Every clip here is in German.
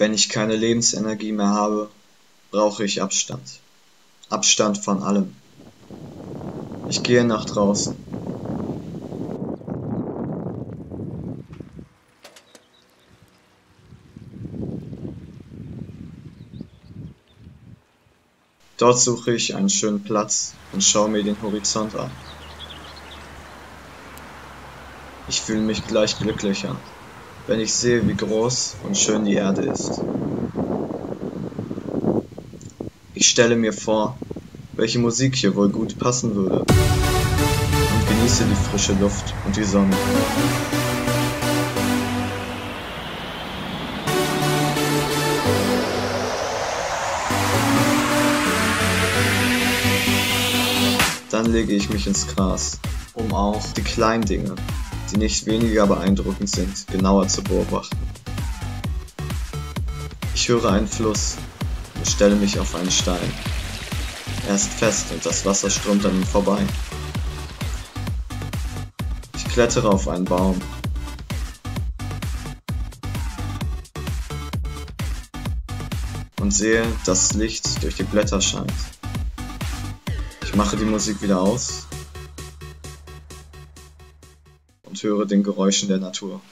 Wenn ich keine Lebensenergie mehr habe, brauche ich Abstand. Abstand von allem. Ich gehe nach draußen. Dort suche ich einen schönen Platz und schaue mir den Horizont an. Ich fühle mich gleich glücklicher, wenn ich sehe, wie groß und schön die Erde ist. Ich stelle mir vor, welche Musik hier wohl gut passen würde, und genieße die frische Luft und die Sonne. Dann lege ich mich ins Gras, um auch die kleinen Dinge, die nicht weniger beeindruckend sind, genauer zu beobachten. Ich höre einen Fluss und stelle mich auf einen Stein. Er ist fest und das Wasser strömt an ihm vorbei. Ich klettere auf einen Baum. Und sehe, dass Licht durch die Blätter scheint. Ich mache die Musik wieder aus und höre den Geräuschen der Natur.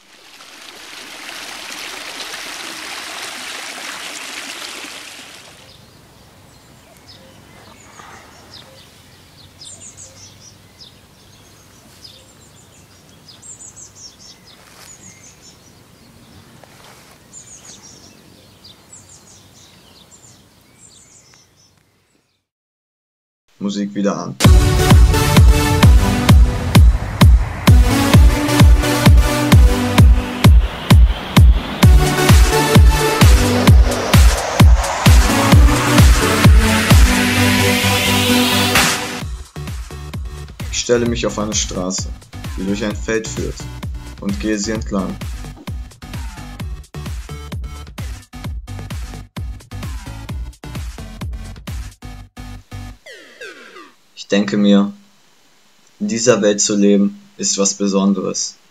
Musik wieder an. Ich stelle mich auf eine Straße, die durch ein Feld führt, und gehe sie entlang. Ich denke mir, in dieser Welt zu leben, ist was Besonderes.